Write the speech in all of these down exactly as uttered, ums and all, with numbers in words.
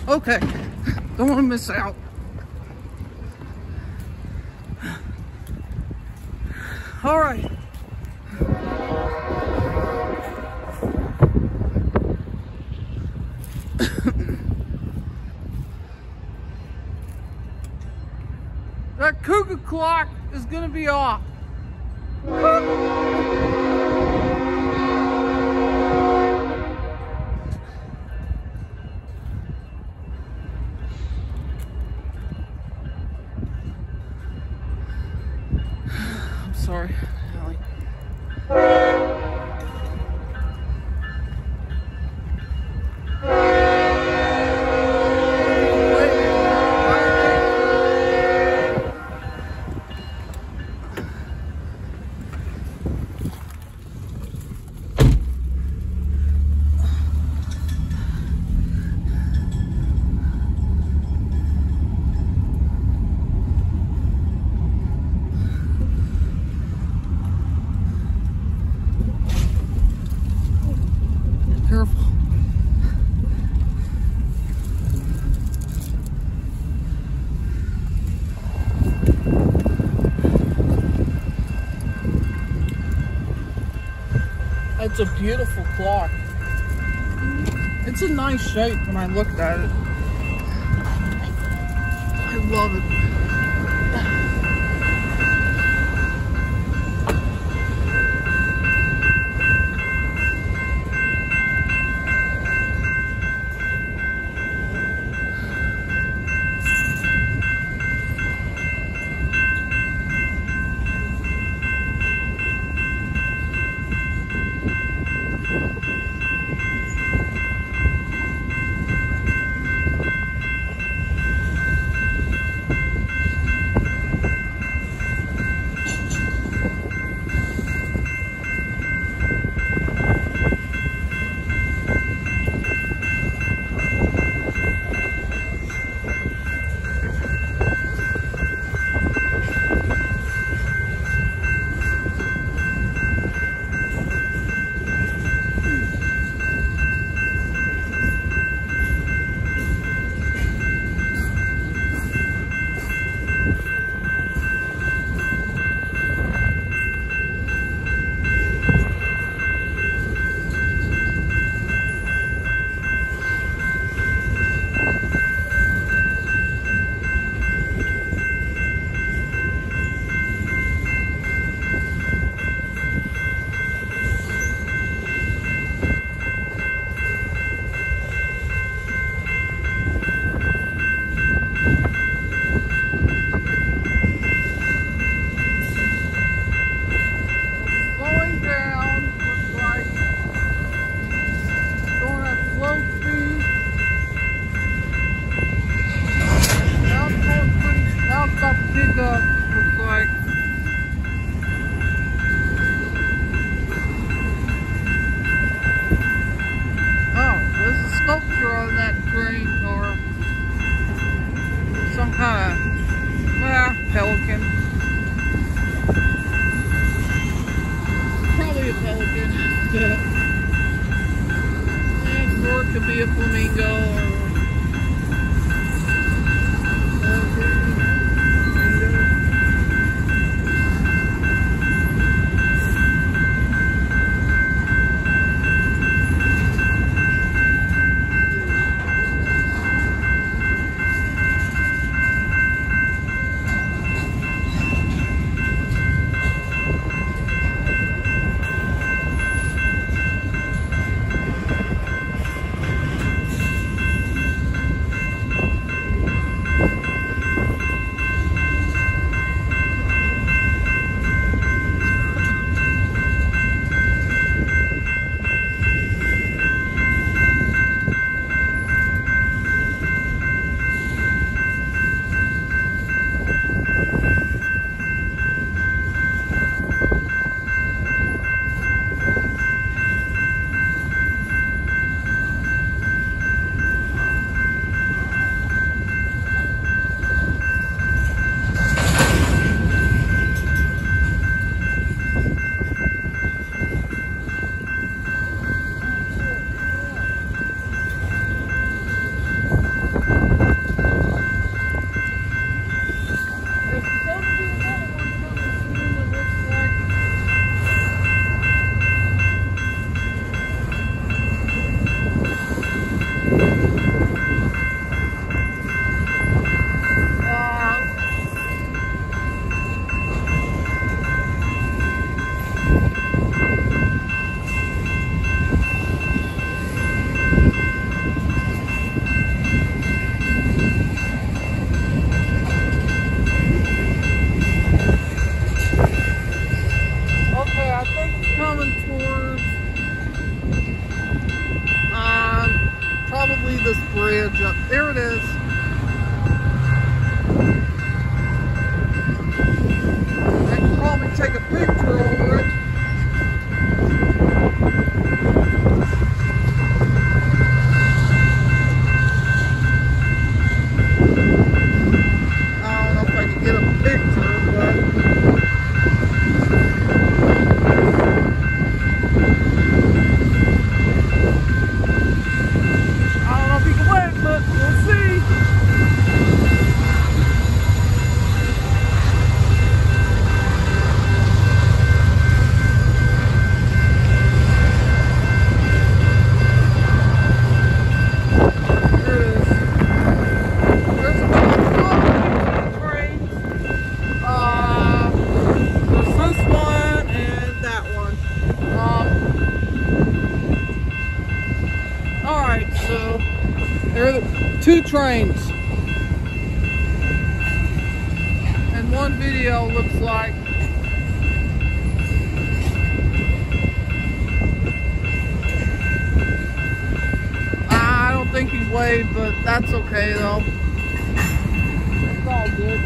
Okay, don't want to miss out. All right. That Cougar clock is gonna be off. I'm sorry, Allie. Careful. It's a beautiful clock. It's a nice shape when I looked at it. I love it. Pelican. Probably a pelican. And or it could be a flamingo or picture over it. I don't know if I can get a picture, but I don't know if you can win, but we'll see. There are two trains, and one video looks like I don't think he's weighed, but that's okay though. It's all good.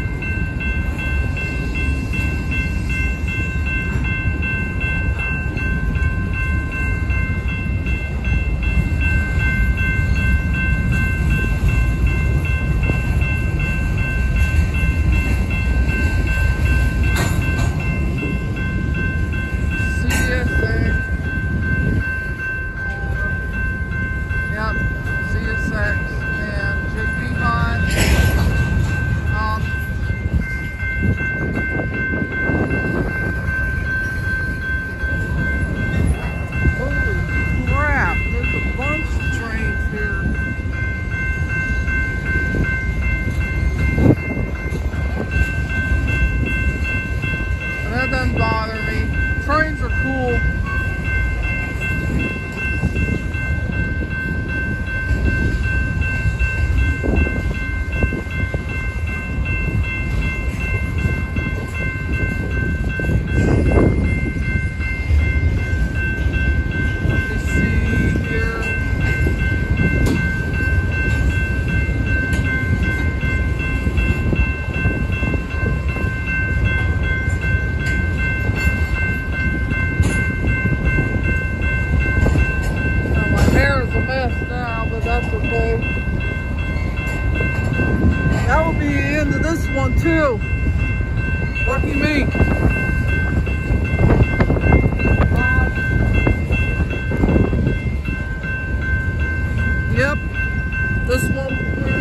That doesn't bother me. Trains are cool. Let's see here. Now, but that's okay. That will be the end of this one too. Lucky me. Uh, yep, this one.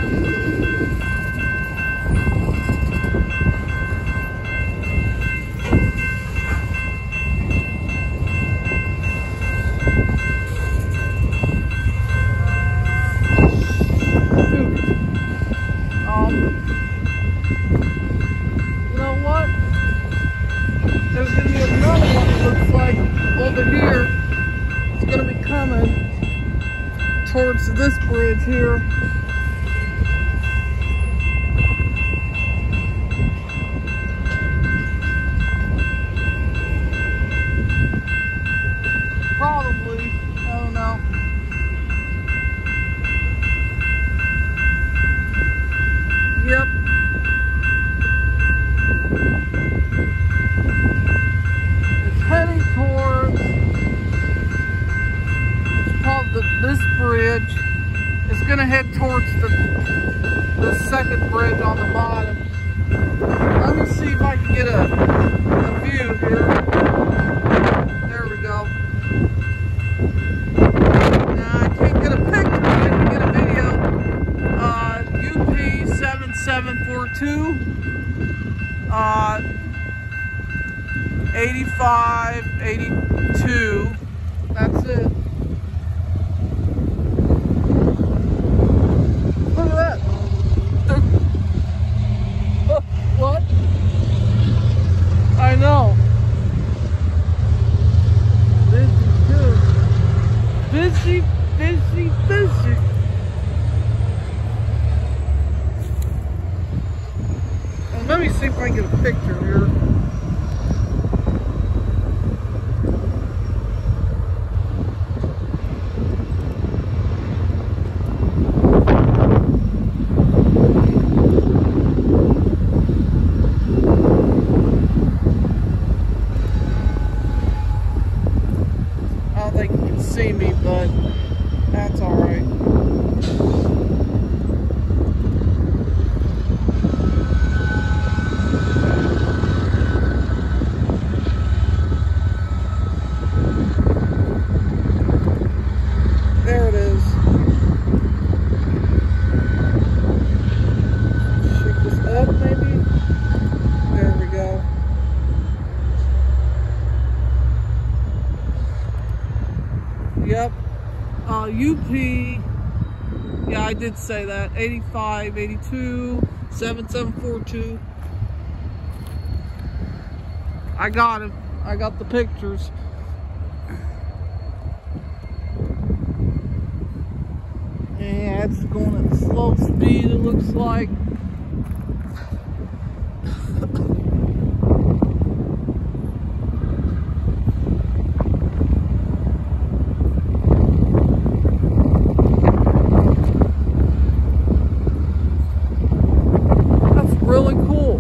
There's going to be another one that looks like over here. It's going to be coming towards this bridge here. Probably. I don't know. Yep. Heading towards the, this bridge. It's going to head towards the, the second bridge on the bottom. Let me see if I can get a, a view here. There we go. Now, I can't get a picture, but I can get a video. Uh, U P seven seven four two. Uh, eighty-five, eighty-two, that's it. Look at that. What? I know. Busy too. Busy, busy, busy. Well, let me see if I can get a picture here. see me, but that's all right. There it is. Shake this up, maybe. There we go. Yep. Uh, U P. Yeah, I did say that. eighty-five, eighty-two, seven seven four two. I got him. I got the pictures. Yeah, it's going at slow speed, it looks like. That's really cool.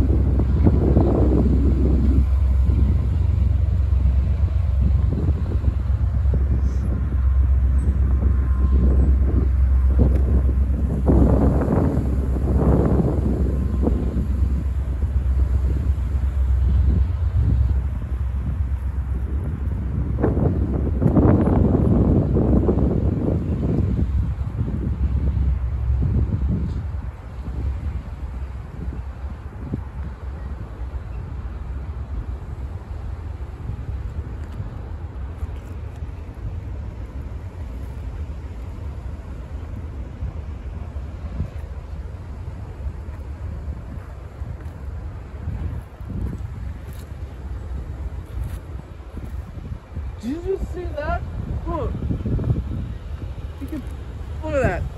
Did you just see that? Look. You can, look at that.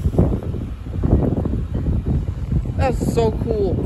That's so cool.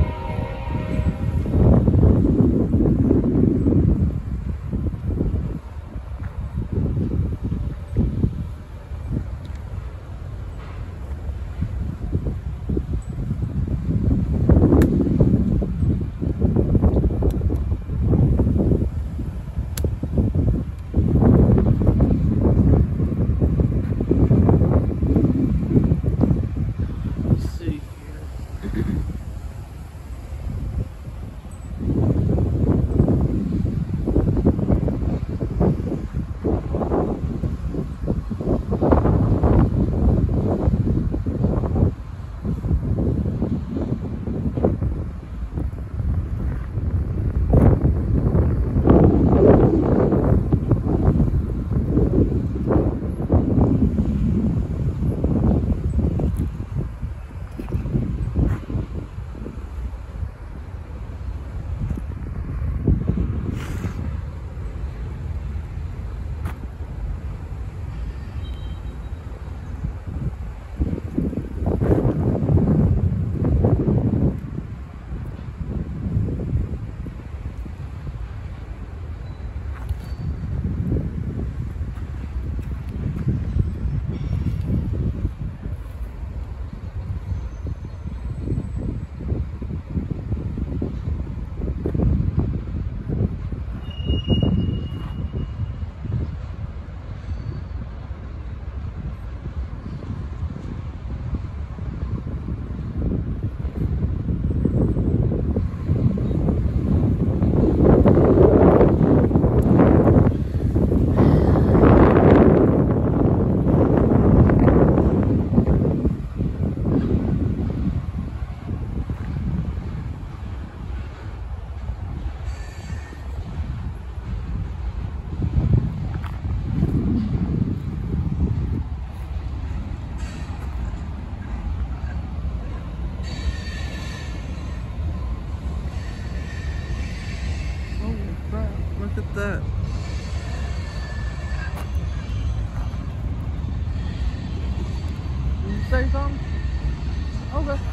Look at that. Did you say something? Okay.